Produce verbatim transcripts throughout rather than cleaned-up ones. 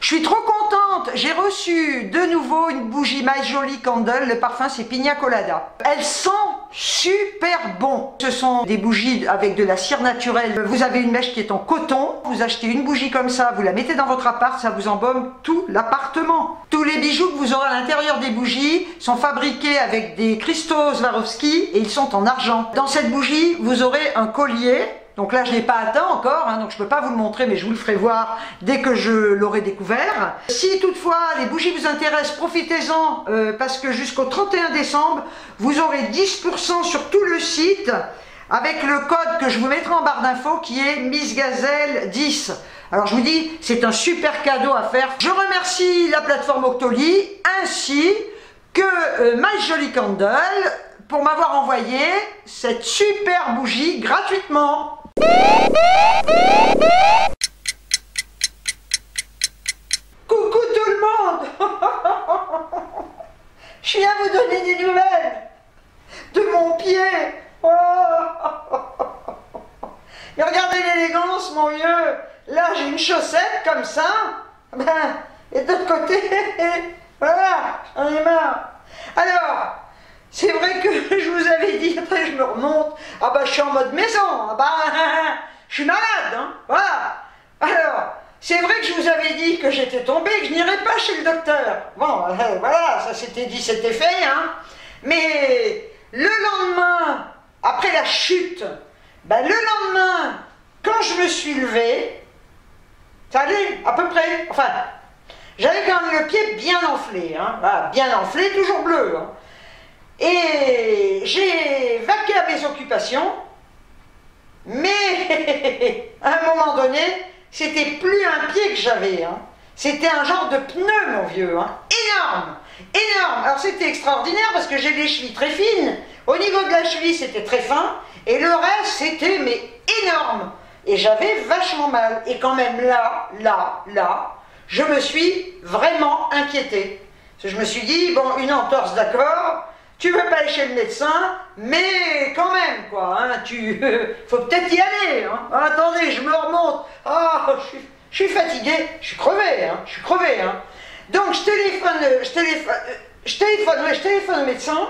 Je suis trop contente, j'ai reçu de nouveau une bougie My Jolly Candle, le parfum c'est Pina Colada. Elle sent super bon. Ce sont des bougies avec de la cire naturelle. Vous avez une mèche qui est en coton, vous achetez une bougie comme ça, vous la mettez dans votre appart, ça vous embaume tout l'appartement. Tous les bijoux que vous aurez à l'intérieur des bougies sont fabriqués avec des cristaux Swarovski et ils sont en argent. Dans cette bougie, vous aurez un collier. Donc là, je ne l'ai pas atteint encore, hein, donc je ne peux pas vous le montrer, mais je vous le ferai voir dès que je l'aurai découvert. Si toutefois les bougies vous intéressent, profitez-en, euh, parce que jusqu'au trente et un décembre, vous aurez dix pour cent sur tout le site, avec le code que je vous mettrai en barre d'infos, qui est Miss Gazelle dix. Alors je vous dis, c'est un super cadeau à faire. Je remercie la plateforme Octoly, ainsi que euh, My Jolly Candle, pour m'avoir envoyé cette super bougie gratuitement. Coucou tout le monde. Je viens vous donner des nouvelles de mon pied. Oh. Et regardez l'élégance, mon vieux. Là, j'ai une chaussette comme ça. Ben, et de l'autre côté, voilà, j'en ai marre. Alors, c'est vrai que je vous avais dit, après je me remonte, ah bah je suis en mode maison, ah bah je suis malade, hein, voilà. Alors, c'est vrai que je vous avais dit que j'étais tombée, que je n'irais pas chez le docteur. Bon, euh, voilà, ça s'était dit, c'était fait, hein. Mais le lendemain, après la chute, ben le lendemain, quand je me suis levée, ça allait à peu près, enfin, j'avais quand même le pied bien enflé, hein, voilà, bien enflé, toujours bleu, hein. Et j'ai vaqué à mes occupations, mais à un moment donné, c'était plus un pied que j'avais, hein. C'était un genre de pneu, mon vieux, hein. Énorme, énorme. Alors c'était extraordinaire parce que j'ai des chevilles très fines, au niveau de la cheville c'était très fin, et le reste c'était mais énorme. Et j'avais vachement mal, et quand même là, là, là, je me suis vraiment inquiétée. Parce que je me suis dit, bon, une entorse d'accord, tu veux pas aller chez le médecin, mais quand même, quoi, hein, tu... faut peut-être y aller, hein. Ah, attendez, je me remonte. Ah, je suis, je suis fatigué, je suis crevé, hein, je suis crevé, hein. Donc, je téléphone, je téléphone, je téléphone, ouais, je téléphone au médecin,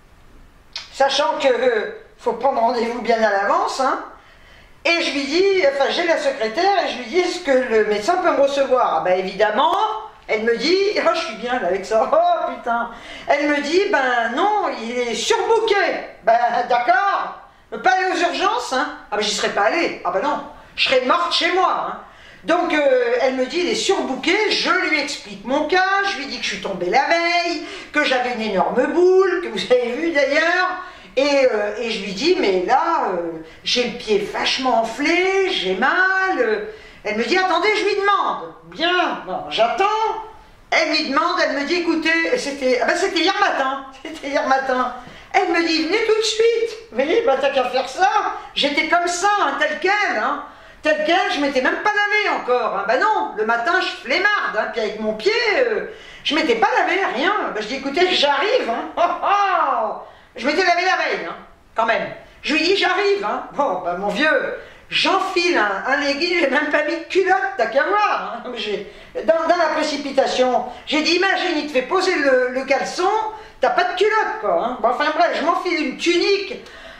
sachant que euh, faut prendre rendez-vous bien à l'avance, hein. Et je lui dis, enfin, j'ai la secrétaire, et je lui dis, est-ce que le médecin peut me recevoir? Ah, ben, évidemment. Elle me dit, oh je suis bien là avec ça, oh putain. Elle me dit, ben non, il est surbooké. Ben d'accord, pas aller aux urgences, hein. Ah ben j'y serais pas allée, ah ben non, je serais morte chez moi, hein. Donc euh, elle me dit, il est surbooké, je lui explique mon cas, je lui dis que je suis tombée la veille, que j'avais une énorme boule, que vous avez vu d'ailleurs, et, euh, et je lui dis, mais là, euh, j'ai le pied vachement enflé, j'ai mal... Euh, Elle me dit, attendez, je lui demande. Bien, bon, j'attends. Elle lui demande, elle me dit, écoutez, c'était ah ben c'était hier matin. C'était hier matin. Elle me dit, venez tout de suite. Vous voyez, bah, t'as qu'à faire ça. J'étais comme ça, hein, tel quel. Hein. Tel quel, je m'étais même pas lavé encore. Hein. Ben non, le matin, je flémarde. Hein, puis avec mon pied, euh, je m'étais pas lavé, rien. Ben, je dis, écoutez, j'arrive. Hein. Oh, oh. Je m'étais lavé la veille, hein, quand même. Je lui dis, j'arrive. Hein. Bon, ben, mon vieux... J'enfile un, un legging, j'ai même pas mis de culotte, t'as qu'à voir. Hein. Dans, dans la précipitation, j'ai dit, imagine, il te fait poser le, le caleçon, t'as pas de culotte, quoi. Hein. Bon, enfin bref, je m'enfile une tunique,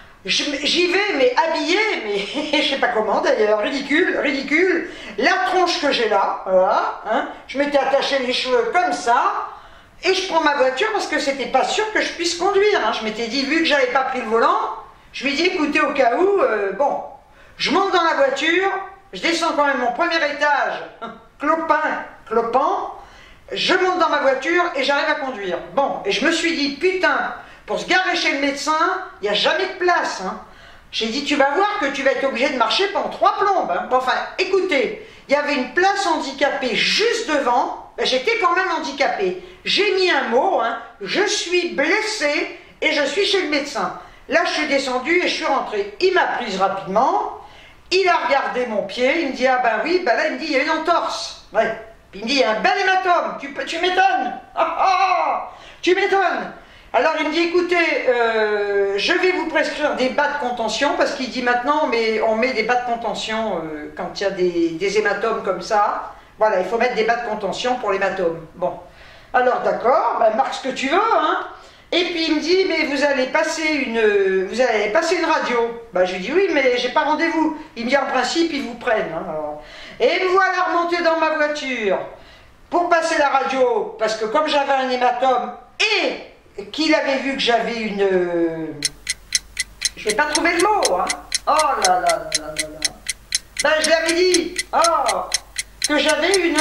j'y vais, mais habillée, mais je sais pas comment d'ailleurs, ridicule, ridicule. La tronche que j'ai là, voilà, hein. Je m'étais attaché les cheveux comme ça, et je prends ma voiture parce que c'était pas sûr que je puisse conduire. Hein. Je m'étais dit, vu que j'avais pas pris le volant, je lui ai dit, écoutez, au cas où, euh, bon... Je monte dans la voiture, je descends quand même mon premier étage, clopin, clopant, je monte dans ma voiture et j'arrive à conduire. Bon, et je me suis dit, putain, pour se garer chez le médecin, il n'y a jamais de place. Hein. J'ai dit, tu vas voir que tu vas être obligé de marcher pendant trois plombes. Hein. Bon, enfin, écoutez, il y avait une place handicapée juste devant, ben, j'étais quand même handicapée. J'ai mis un mot, hein, je suis blessée et je suis chez le médecin. Là, je suis descendue et je suis rentrée. Il m'a prise rapidement. Il a regardé mon pied, il me dit, ah ben oui, ben là, il me dit, il y a une entorse. Ouais. Puis il me dit, il y a un bel hématome, tu, tu m'étonnes. Ah, ah, tu m'étonnes. Alors il me dit, écoutez, euh, je vais vous prescrire des bas de contention, parce qu'il dit maintenant, mais on met des bas de contention euh, quand il y a des, des hématomes comme ça. Voilà, il faut mettre des bas de contention pour l'hématome. Bon, alors d'accord, ben, marque ce que tu veux, hein. Et puis il me dit, mais vous allez passer une, vous allez passer une radio. Ben, je lui dis, oui, mais j'ai pas rendez-vous. Il me dit, en principe, ils vous prennent. Hein, alors. Et me voilà remonté dans ma voiture pour passer la radio, parce que comme j'avais un hématome et qu'il avait vu que j'avais une... Je vais pas trouver le mot, hein. Oh là là là là là là. Ben, je l'avais dit, oh, que j'avais une...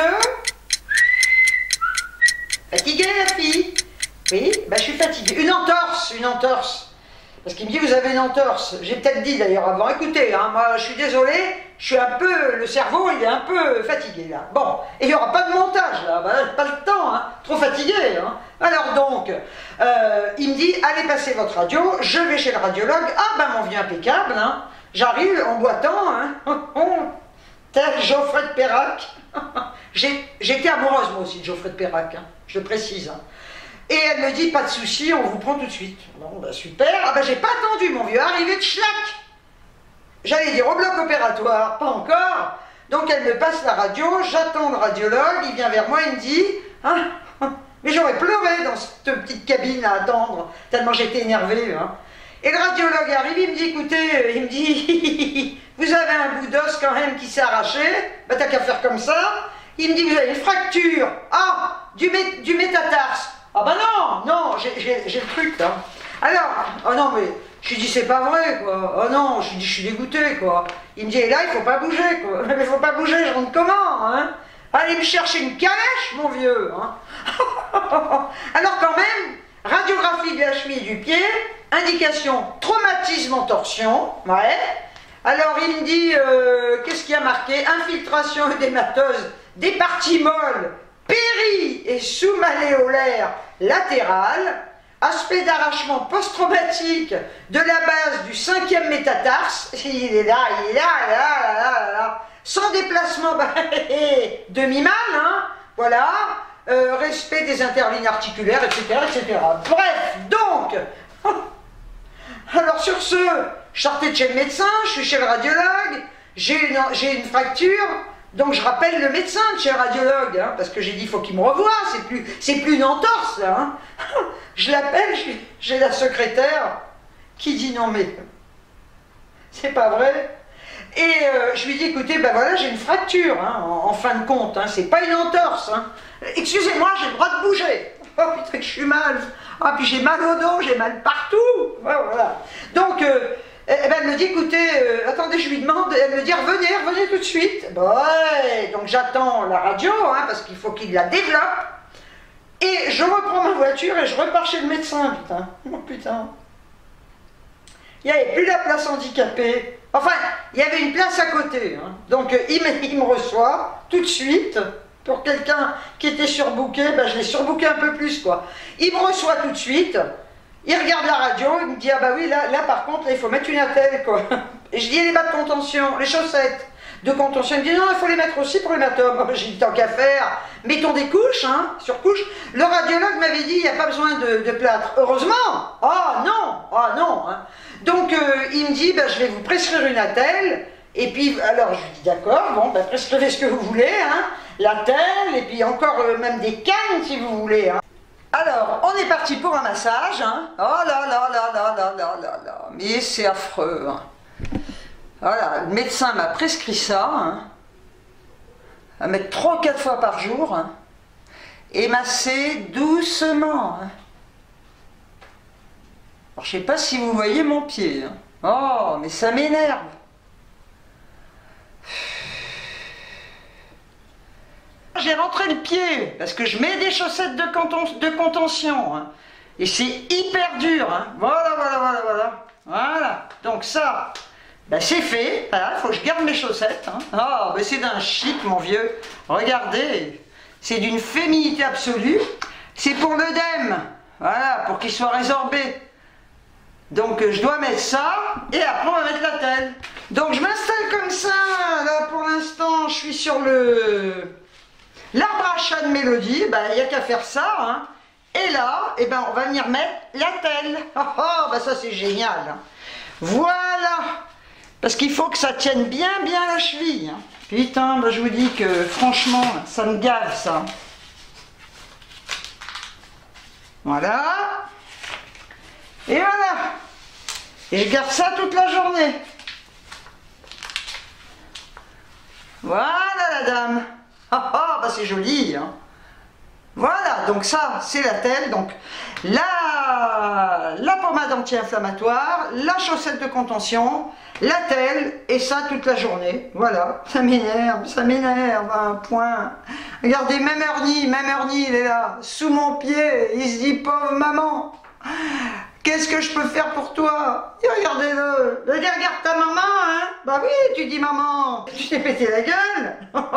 Fatiguée, la fille. Oui, ben, je suis fatiguée. Une entorse, une entorse. Parce qu'il me dit, vous avez une entorse. J'ai peut-être dit d'ailleurs avant, écoutez, hein, moi je suis désolé, je suis un peu, le cerveau il est un peu fatigué là. Bon, et il n'y aura pas de montage là, ben, pas le temps, hein, trop fatigué. Hein. Alors donc, euh, il me dit, allez passer votre radio, je vais chez le radiologue. Ah ben mon vieux impeccable, hein. J'arrive en boitant, hein, tel Geoffrey de Perrac. J'étais amoureuse moi aussi de Geoffrey de Perrac, hein, je le précise. Hein. Et elle me dit, pas de souci, on vous prend tout de suite. Bon, ben super. Ah ben j'ai pas attendu, mon vieux, arrivé de schlac. J'allais dire au bloc opératoire, pas encore. Donc elle me passe la radio, j'attends le radiologue, il vient vers moi, il me dit, hein, mais j'aurais pleuré dans cette petite cabine à attendre, tellement j'étais énervée. Hein. Et le radiologue arrive, il me dit, écoutez, il me dit, vous avez un bout d'os quand même qui s'est arraché, ben t'as qu'à faire comme ça. Il me dit, vous avez une fracture, ah, du, mé du métatarse. Ah bah non, non, j'ai le truc là. Alors, oh non mais, je lui dis c'est pas vrai quoi. Oh non, je lui dis je suis dégoûté quoi. Il me dit et là il faut pas bouger quoi. Mais il faut pas bouger, je rentre comment hein. Allez me chercher une calèche mon vieux hein. Alors quand même, radiographie de la cheville du pied, indication traumatisme en torsion, ouais. Alors il me dit, euh, qu'est-ce qu'il y a marqué? Infiltration œdémateuse des parties molles péri- et sous-malléolaire latéral, aspect d'arrachement post-traumatique de la base du cinquième métatarse, il est là, il est là, là, là, là, là, sans déplacement demi-mal, hein, voilà, euh, respect des interlignes articulaires, et cetera, et cetera. Bref, donc, alors sur ce, je sortais de chez le médecin, je suis chez le radiologue, j'ai une, j'ai une fracture. Donc je rappelle le médecin de chez le radiologue, hein, parce que j'ai dit il faut qu'il me revoie, c'est plus, c'est plus une entorse là. Hein. Je l'appelle, j'ai la secrétaire qui dit non mais c'est pas vrai. Et euh, je lui dis écoutez, ben voilà j'ai une fracture, hein, en, en fin de compte, hein, c'est pas une entorse. Hein. Excusez-moi, j'ai le droit de bouger. Oh putain que je suis mal. Ah puis j'ai mal au dos, j'ai mal partout. Ouais, voilà. Donc euh, Eh ben, elle me dit, écoutez, euh, attendez, je lui demande, elle me dit, revenez, revenez tout de suite. Bon, ouais, donc j'attends la radio, hein, parce qu'il faut qu'il la développe. Et je reprends ma voiture et je repars chez le médecin, putain. Oh putain. Il n'y avait plus la place handicapée. Enfin, il y avait une place à côté. Hein. Donc, euh, il, me, il me reçoit tout de suite. Pour quelqu'un qui était surbooké, ben, je l'ai surbooké un peu plus, quoi. Il me reçoit tout de suite. Il regarde la radio, il me dit, ah bah oui, là, là par contre, là, il faut mettre une attelle, quoi. Et je dis, les bas de contention, les chaussettes de contention. Il me dit, non, il faut les mettre aussi pour l'hématome. J'ai dit, tant qu'à faire, mettons des couches, hein, sur couches. Le radiologue m'avait dit, il n'y a pas besoin de, de plâtre. Heureusement. Ah non, ah non. Hein. Donc, euh, il me dit, bah, je vais vous prescrire une attelle. Et puis, alors, je lui dis, d'accord, bon, bah, prescrivez ce que vous voulez, hein, l'attelle, et puis encore euh, même des cannes, si vous voulez, hein. Alors, on est parti pour un massage, hein. Oh là là là là là là là là, mais c'est affreux, hein. Voilà, le médecin m'a prescrit ça, hein, à mettre trois ou quatre fois par jour, hein, et masser doucement. Hein. Alors, je ne sais pas si vous voyez mon pied. Hein. Oh, mais ça m'énerve. J'ai rentré le pied, parce que je mets des chaussettes de, conten de contention, hein, et c'est hyper dur, hein. Voilà, voilà, voilà, voilà, voilà, donc ça, ben c'est fait, voilà, il faut que je garde mes chaussettes, hein. Oh, ben c'est d'un chic, mon vieux, regardez, c'est d'une féminité absolue, c'est pour l'œdème, voilà, pour qu'il soit résorbé, donc je dois mettre ça, et après on va mettre la telle, donc je m'installe comme ça, là pour l'instant, je suis sur le... l'arbre à chat de Mélodie, ben, il n'y a qu'à faire ça, hein. Et là, eh ben, on va venir mettre la telle. Oh, oh ben ça c'est génial. Voilà. Parce qu'il faut que ça tienne bien, bien la cheville. Hein. Putain, bah, je vous dis que franchement, ça me gave ça. Voilà. Et voilà. Et je garde ça toute la journée. Voilà la dame. Ah ah, bah c'est joli. Hein. Voilà, donc ça, c'est la telle. Donc la, la pommade anti-inflammatoire, la chaussette de contention, la telle, et ça toute la journée. Voilà, ça m'énerve, ça m'énerve, un point. Regardez, même Ernie, même Ernie, il est là, sous mon pied, il se dit, pauvre maman, qu'est-ce que je peux faire pour toi? Et regardez-le, regarde ta maman, hein. Bah oui, tu dis maman, tu t'es pété la gueule.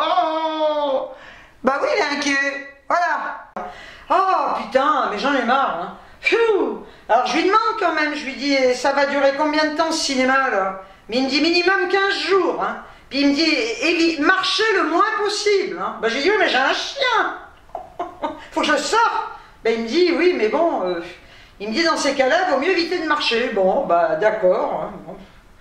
Oh, bah oui, il est inquiet. Voilà. Oh putain, mais j'en ai marre. Hein. Pfiou. Alors je lui demande quand même, je lui dis, ça va durer combien de temps ce cinéma là? Mais il me dit minimum quinze jours. Hein. Puis il me dit, marchez le moins possible. Hein. Ben, j'ai dit, oui, mais j'ai un chien. Faut que je sorte. Ben, il me dit, oui, mais bon, euh, il me dit, dans ces cas-là, il vaut mieux éviter de marcher. Bon, bah d'accord. Hein, bon.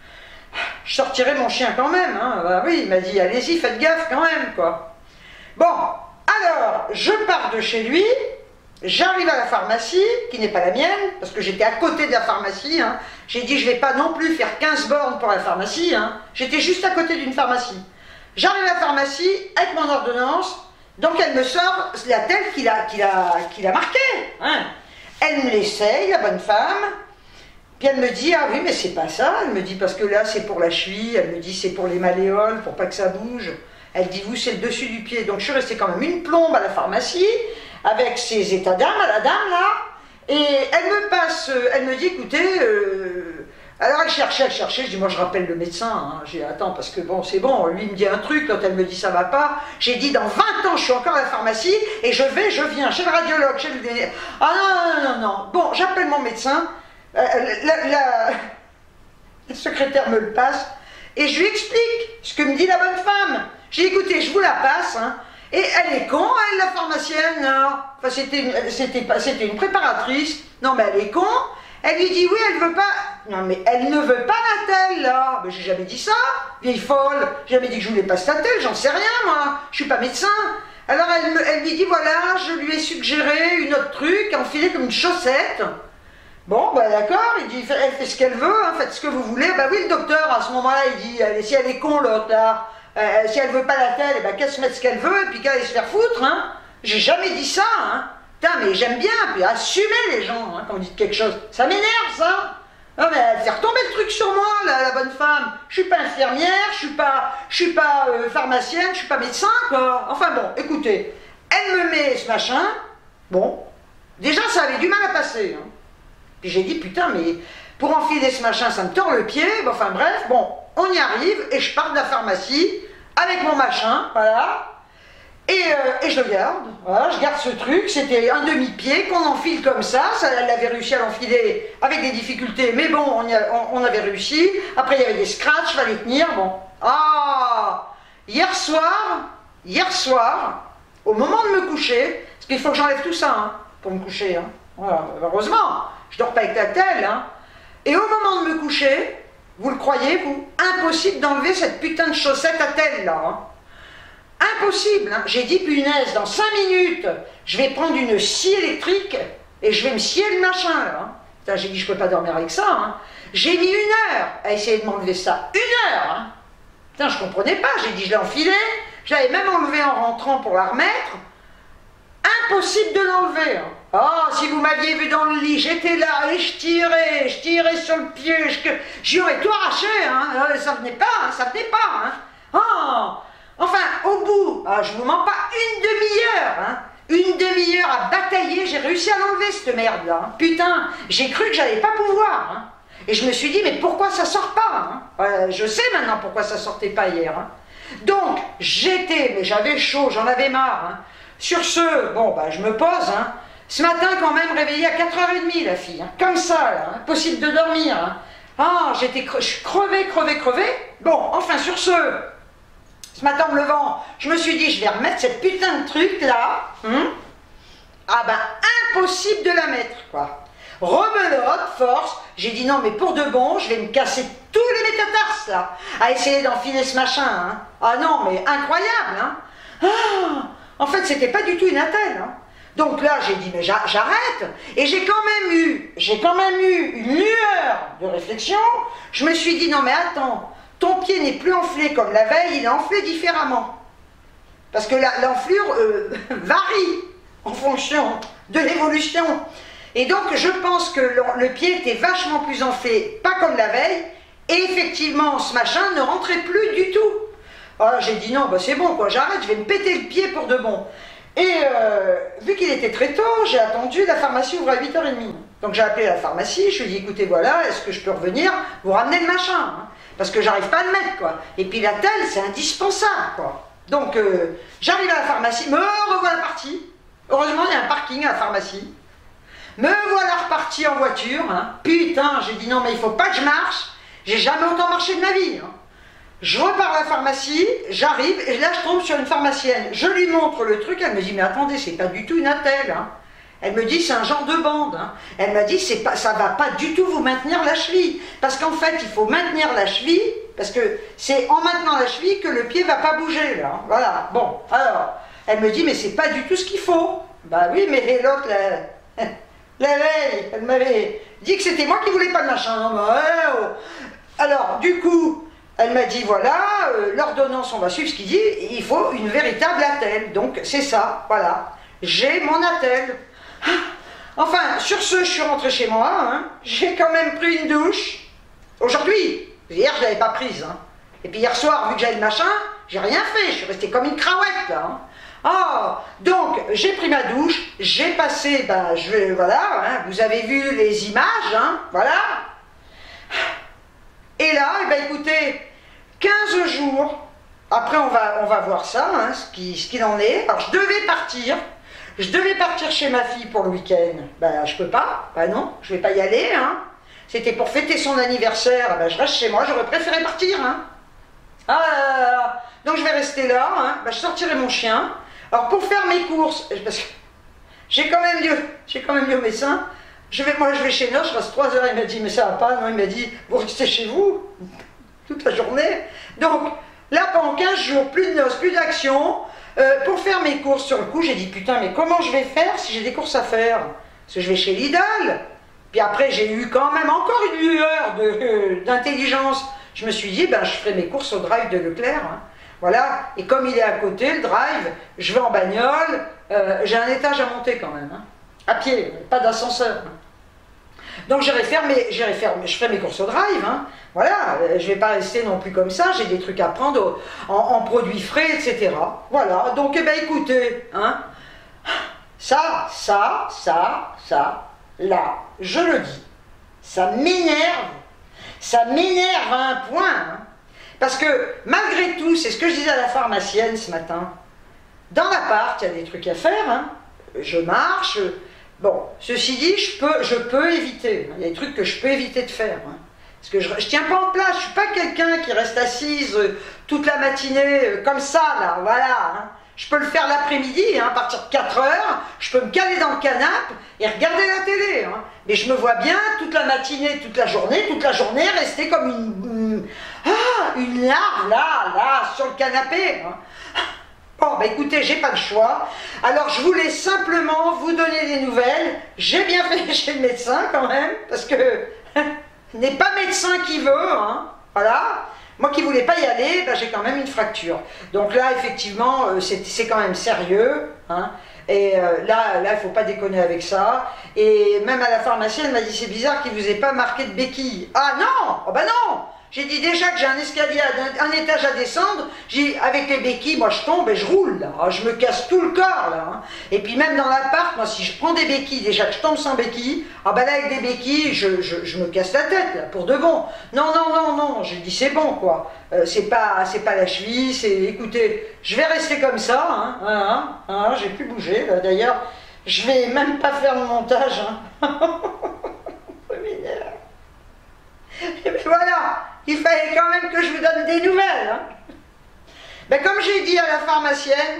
Je sortirai mon chien quand même. Hein. Bah, oui, il m'a dit, allez-y, faites gaffe quand même, quoi. Bon. Alors, je pars de chez lui, j'arrive à la pharmacie, qui n'est pas la mienne, parce que j'étais à côté de la pharmacie. Hein. J'ai dit, je ne vais pas non plus faire quinze bornes pour la pharmacie. Hein. J'étais juste à côté d'une pharmacie. J'arrive à la pharmacie avec mon ordonnance, donc elle me sort la telle qu'il a, qu'il a, qu'il a marquée. Hein. Elle me l'essaye, la bonne femme, puis elle me dit, ah oui, mais c'est pas ça. Elle me dit, parce que là, c'est pour la cheville, elle me dit, c'est pour les malléoles, pour pas que ça bouge. Elle dit, vous, c'est le dessus du pied. Donc, je suis restée quand même une plombe à la pharmacie, avec ses états d'âme, à la dame, là. Et elle me passe, elle me dit, écoutez, euh... alors elle cherchait, elle cherchait, je dis, moi, je rappelle le médecin. Hein. J'ai dit, attends, parce que bon, c'est bon, lui, il me dit un truc, quand elle me dit, ça va pas. J'ai dit, dans vingt ans, je suis encore à la pharmacie, et je vais, je viens, chez le radiologue, chez le... Ah non, non, non, non. Bon, j'appelle mon médecin, euh, la, la... la secrétaire me le passe, et je lui explique ce que me dit la bonne femme. J'ai dit, écoutez, je vous la passe, hein. Et elle est con, elle, la pharmacienne, non. Enfin, c'était une, c'était c'était une préparatrice, non, mais elle est con. Elle lui dit, oui, elle veut pas, non, mais elle ne veut pas la telle, là. Mais j'ai jamais dit ça, vieille folle. J'ai jamais dit que je voulais pas la telle, j'en sais rien, moi. Je suis pas médecin. Alors, elle, me, elle lui dit, voilà, je lui ai suggéré une autre truc, enfilée comme une chaussette. Bon, bah d'accord, il dit, elle fait ce qu'elle veut, hein, faites ce que vous voulez. Bah oui, le docteur, à ce moment-là, il dit, allez, si elle est con, l'autre, là. Euh, si elle veut pas la telle, eh ben, qu'elle se mette ce qu'elle veut et puis qu'elle aille se faire foutre. Hein. J'ai jamais dit ça. Hein. Putain, mais j'aime bien. Puis assumer les gens hein, quand vous dites quelque chose. Ça m'énerve, ça. Non, mais elle fait retomber le truc sur moi, la, la bonne femme. Je suis pas infirmière, je suis pas, je suis pas euh, pharmacienne, je suis pas médecin, quoi. Enfin bon, écoutez, elle me met ce machin. Bon, déjà, ça avait du mal à passer. Hein. Puis j'ai dit, putain, mais pour enfiler ce machin, ça me tord le pied. Bon, enfin bref, bon. On y arrive et je pars de la pharmacie avec mon machin, voilà, et, euh, et je le garde, voilà, je garde ce truc, c'était un demi-pied qu'on enfile comme ça, ça, elle avait réussi à l'enfiler avec des difficultés, mais bon, on, y a, on, on avait réussi, après il y avait des scratchs, il fallait tenir, bon. Ah, hier soir, hier soir, au moment de me coucher, parce qu'il faut que j'enlève tout ça, hein, pour me coucher, hein, voilà, heureusement, je dors pas avec la telle, hein, et au moment de me coucher, vous le croyez, vous? Impossible d'enlever cette putain de chaussette à telle, là. Hein. Impossible. Hein. J'ai dit, punaise, dans cinq minutes, je vais prendre une scie électrique et je vais me scier le machin, là. Hein. J'ai dit, je peux pas dormir avec ça. Hein. J'ai mis une heure à essayer de m'enlever ça. Une heure. Hein. Putain, je comprenais pas. J'ai dit, je l'ai enfilé. Je l'avais même enlevé en rentrant pour la remettre. Impossible de l'enlever. Hein. Oh, si vous m'aviez vu dans le lit, j'étais là et je tirais, je tirais sur le pied, j'y aurais tout arraché, hein. Ça venait pas, hein, ça venait pas, hein. Oh, enfin, au bout, ah, je vous mens pas, une demi-heure, hein. Une demi-heure à batailler, j'ai réussi à l'enlever cette merde-là. Hein. Putain, j'ai cru que j'allais pas pouvoir, hein. Et je me suis dit, mais pourquoi ça sort pas, hein. euh, Je sais maintenant pourquoi ça sortait pas hier, hein. Donc, j'étais, mais j'avais chaud, j'en avais marre, hein. Sur ce, bon, bah, je me pose, hein. Ce matin, quand même, réveillée à quatre heures trente, la fille. Hein. Comme ça, là. Hein. Possible de dormir. Hein. Ah, j'étais cre... je suis crevée, crevée, crevée. Bon, enfin, sur ce, ce matin, en me levant, je me suis dit, je vais remettre cette putain de truc, là. Hum. Ah ben, impossible de la mettre, quoi. rebelote, force. J'ai dit non, mais pour de bon, je vais me casser tous les métatarses là, à essayer d'enfiler ce machin. Hein. Ah non, mais incroyable. Hein. Ah, en fait, c'était pas du tout une attelle. Hein. Donc là, j'ai dit mais j'arrête. Et j'ai quand même eu, j'ai quand même eu une lueur de réflexion. Je me suis dit non mais attends, ton pied n'est plus enflé comme la veille, il est enflé différemment. Parce que l'enflure euh, varie en fonction de l'évolution. Et donc, je pense que le, le pied était vachement plus enflé, pas comme la veille, et effectivement, ce machin ne rentrait plus du tout. Alors j'ai dit non, bah c'est bon, quoi, j'arrête, je vais me péter le pied pour de bon. Et euh, vu qu'il était très tôt, j'ai attendu, la pharmacie ouvre à huit heures trente. Donc j'ai appelé la pharmacie, je lui ai dit, écoutez, voilà, est-ce que je peux revenir vous ramener le machin hein, parce que j'arrive pas à le mettre, quoi. Et puis la telle, c'est indispensable, quoi. Donc euh, j'arrive à la pharmacie, me revoilà parti. Heureusement, il y a un parking à la pharmacie. Me voilà reparti en voiture. Hein. Putain, j'ai dit non, mais il faut pas que je marche. J'ai jamais autant marché de ma vie. Hein. Je repars à la pharmacie, j'arrive, et là je tombe sur une pharmacienne. Je lui montre le truc, elle me dit, mais attendez, c'est pas du tout une attelle. Hein. Elle me dit, c'est un genre de bande. Hein. Elle m'a dit, c'est pas, ça va pas du tout vous maintenir la cheville. Parce qu'en fait, il faut maintenir la cheville, parce que c'est en maintenant la cheville que le pied va pas bouger. Là. Hein. Voilà, bon, alors, elle me dit, mais c'est pas du tout ce qu'il faut. Bah oui, mais l'autre, la, la veille, elle m'avait dit que c'était moi qui voulais pas de machin. Non, bah, ouais, oh. Alors, du coup, elle m'a dit, voilà, euh, l'ordonnance, on va suivre ce qu'il dit, il faut une véritable attelle. Donc, c'est ça, voilà. J'ai mon attelle. Enfin, sur ce, je suis rentrée chez moi, hein. J'ai quand même pris une douche. Aujourd'hui, hier, je l'avais pas prise. Hein. Et puis hier soir, vu que j'avais le machin, j'ai rien fait, je suis restée comme une cravate, là. Hein. Ah, donc, j'ai pris ma douche, j'ai passé, ben, je vais, voilà, hein, vous avez vu les images, hein, voilà. Et là, eh ben, écoutez, quinze jours, après on va, on va voir ça, hein, ce qu'il ce qu'il en est. Alors, je devais partir, je devais partir chez ma fille pour le week-end. Ben, je peux pas, ben non, je vais pas y aller, hein. C'était pour fêter son anniversaire, ben, je reste chez moi, j'aurais préféré partir, hein. Ah là là là. Donc, je vais rester là, hein, ben, je sortirai mon chien. Alors, pour faire mes courses, parce que j'ai quand même dit, j'ai quand même dit au médecin, je vais, moi je vais chez Noche, je reste trois heures, il m'a dit, mais ça va pas, non, il m'a dit, vous restez chez vous, toute la journée. Donc, là, pendant quinze jours, plus de noces, plus d'action, euh, pour faire mes courses, sur le coup, j'ai dit, putain, mais comment je vais faire si j'ai des courses à faire? Parce que je vais chez Lidl. Puis après, j'ai eu quand même encore une lueur d'intelligence. Euh, je me suis dit, ben, je ferai mes courses au drive de Leclerc, hein. Voilà, et comme il est à côté, le drive, je vais en bagnole, euh, j'ai un étage à monter quand même, hein, à pied, pas d'ascenseur. Hein. Donc j'irai faire, mes, faire, je ferai mes courses au drive, hein, voilà, euh, je ne vais pas rester non plus comme ça, j'ai des trucs à prendre au, en, en produits frais, et cetera. Voilà, donc eh ben, écoutez, hein, ça, ça, ça, ça, là, je le dis, ça m'énerve, ça m'énerve à un point, hein. Parce que, malgré tout, c'est ce que je disais à la pharmacienne ce matin, dans l'appart, il y a des trucs à faire, hein. Je marche, bon, ceci dit, je peux, je peux éviter, il y a des trucs que je peux éviter de faire, hein. Parce que je ne tiens pas en place, je ne suis pas quelqu'un qui reste assise euh, toute la matinée, euh, comme ça, là, voilà, hein. Je peux le faire l'après-midi, hein, à partir de quatre heures, je peux me caler dans le canapé et regarder la télé, hein. Mais je me vois bien toute la matinée, toute la journée, toute la journée rester comme une, une, ah, une larve, là, là, sur le canapé. Hein. Bon, bah écoutez, j'ai pas le choix. Alors je voulais simplement vous donner des nouvelles. J'ai bien fait chez le médecin quand même, parce que n'est pas médecin qui veut, hein, voilà. Moi qui ne voulais pas y aller, ben, j'ai quand même une fracture. Donc là, effectivement, euh, c'est quand même sérieux. Hein, et euh, là, là, il ne faut pas déconner avec ça. Et même à la pharmacienne, elle m'a dit, c'est bizarre qu'il ne vous ait pas marqué de béquille. Ah non, oh, ben non. J'ai dit déjà que j'ai un escalier, un, un étage à descendre. J'ai avec les béquilles, moi je tombe et je roule là. Je me casse tout le corps là. Hein. Et puis même dans l'appart, moi si je prends des béquilles, déjà que je tombe sans béquilles, ah ben là avec des béquilles, je, je, je me casse la tête là, pour de bon. Non, non, non, non, j'ai dit c'est bon quoi. Euh, c'est pas, c'est pas la cheville, c'est, écoutez, je vais rester comme ça, hein, hein, hein, j'ai plus bougé là. D'ailleurs, je vais même pas faire le montage. Hein. Et bien voilà, il fallait quand même que je vous donne des nouvelles. Hein. Ben, comme j'ai dit à la pharmacienne,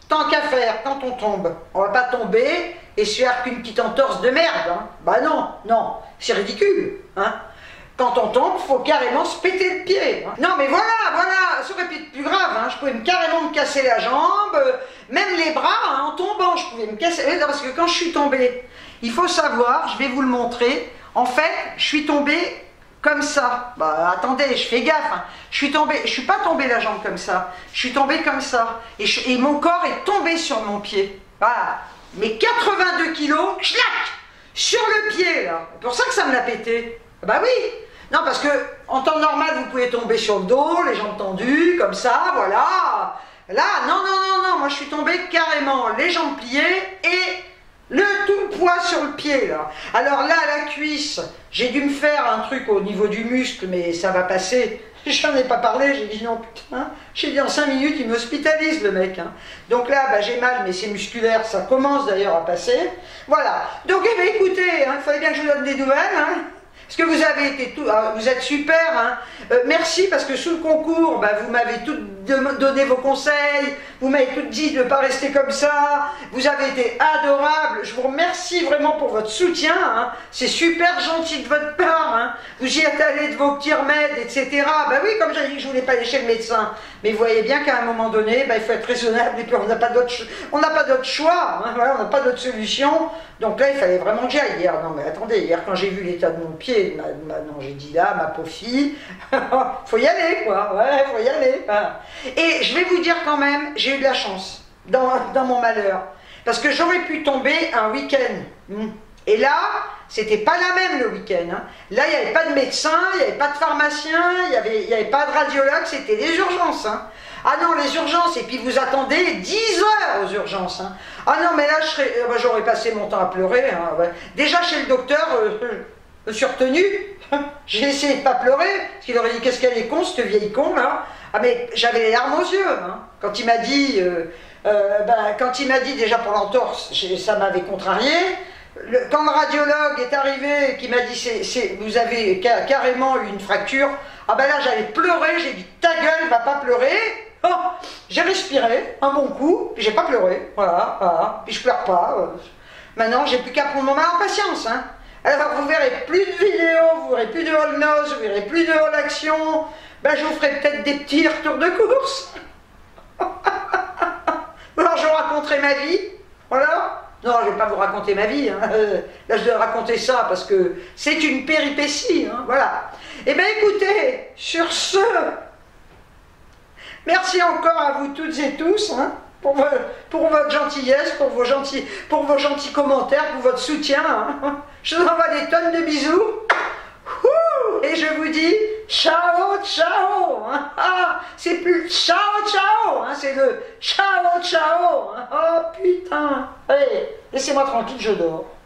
tant qu'à faire, quand on tombe, on va pas tomber et se faire qu'une petite entorse de merde. Hein. Bah non, non, c'est ridicule. Hein. Quand on tombe, il faut carrément se péter le pied. Hein. Non mais voilà, voilà, ça aurait pu être plus grave. Hein. Je pouvais me, carrément me casser la jambe, euh, même les bras, hein, en tombant, je pouvais me casser. Oui, parce que quand je suis tombée, il faut savoir, je vais vous le montrer, en fait, je suis tombée comme ça. Bah attendez, je fais gaffe. Hein. Je suis tombée, je suis pas tombée la jambe comme ça. Je suis tombée comme ça. Et, je, et mon corps est tombé sur mon pied. Voilà. Mais quatre-vingt-deux kilos, clac, sur le pied là. C'est pour ça que ça me l'a pété. Bah oui. Non, parce que en temps normal, vous pouvez tomber sur le dos, les jambes tendues, comme ça, voilà. Là, non, non, non, non, moi je suis tombée carrément, les jambes pliées et le tout le poids sur le pied, là. Alors là, à la cuisse, j'ai dû me faire un truc au niveau du muscle, mais ça va passer. J'en ai pas parlé, j'ai dit non, putain. J'ai dit en cinq minutes, il m'hospitalise, le mec. Hein. Donc là, bah, j'ai mal, mais c'est musculaire, ça commence d'ailleurs à passer. Voilà. Donc, eh bien, écoutez, il hein, fallait bien que je vous donne des nouvelles, hein. Parce que vous avez été tout, ah, vous êtes super, hein. euh, merci parce que sous le concours, bah, vous m'avez tout donné vos conseils, vous m'avez tout dit de ne pas rester comme ça, vous avez été adorable, je vous remercie vraiment pour votre soutien, hein. C'est super gentil de votre part, hein. Vous y êtes allé de vos petits remèdes, et cetera. Bah oui, comme j'ai dit que je voulais pas aller chez le médecin, mais vous voyez bien qu'à un moment donné, bah, il faut être raisonnable et puis on n'a pas d'autre on n'a pas d'autre choix, hein. Voilà, on n'a pas d'autre solution, donc là il fallait vraiment que j'aille hier. Non mais attendez, hier quand j'ai vu l'état de mon pied, ma, ma, non j'ai dit là, ma pauvre fille, faut y aller quoi, ouais, faut y aller. Voilà. Et je vais vous dire quand même, j'ai eu de la chance dans, dans mon malheur, parce que j'aurais pu tomber un week-end. Et là, c'était pas la même le week-end. Hein. Là, il n'y avait pas de médecin, il n'y avait pas de pharmacien, il n'y avait, il y avait pas de radiologue, c'était les urgences. Hein. Ah non, les urgences, et puis vous attendez dix heures aux urgences. Hein. Ah non, mais là, j'aurais passé mon temps à pleurer. Hein, ouais. Déjà, chez le docteur, euh, je me suis retenu. J'ai essayé de ne pas pleurer, parce qu'il aurait dit, qu'est-ce qu'elle est con, cette vieille con, là. Ah mais j'avais les larmes aux yeux. Hein. Quand il m'a dit, euh, euh, ben, quand il m'a dit déjà pour l'entorse, ça m'avait contrarié. Le, quand le radiologue est arrivé, qui m'a dit, c'est, c'est, vous avez ca carrément eu une fracture, ah ben là j'allais pleurer, j'ai dit, ta gueule, va pas pleurer. Oh, j'ai respiré un bon coup, puis j'ai pas pleuré, voilà, voilà, puis je pleure pas. Euh. Maintenant, j'ai plus qu'à prendre mon mal en patience. Hein. Alors, vous verrez plus de vidéos, vous verrez plus de all nose, vous verrez plus de all action. Ben, je vous ferai peut-être des petits retours de course. Alors, je vous raconterai ma vie, voilà. Non, je ne vais pas vous raconter ma vie. Hein. Là, je dois raconter ça parce que c'est une péripétie. Hein. Voilà. Eh bien, écoutez, sur ce, merci encore à vous toutes et tous hein, pour, vo pour votre gentillesse, pour vos gentils, pour vos gentils commentaires, pour votre soutien. Hein. Je vous envoie des tonnes de bisous. Ouh, et je vous dis ciao, ciao. Hein. Ah, c'est plus ciao, ciao. Hein, c'est le ciao, ciao. Hein. Oh putain. Allez, laissez-moi tranquille, je dors.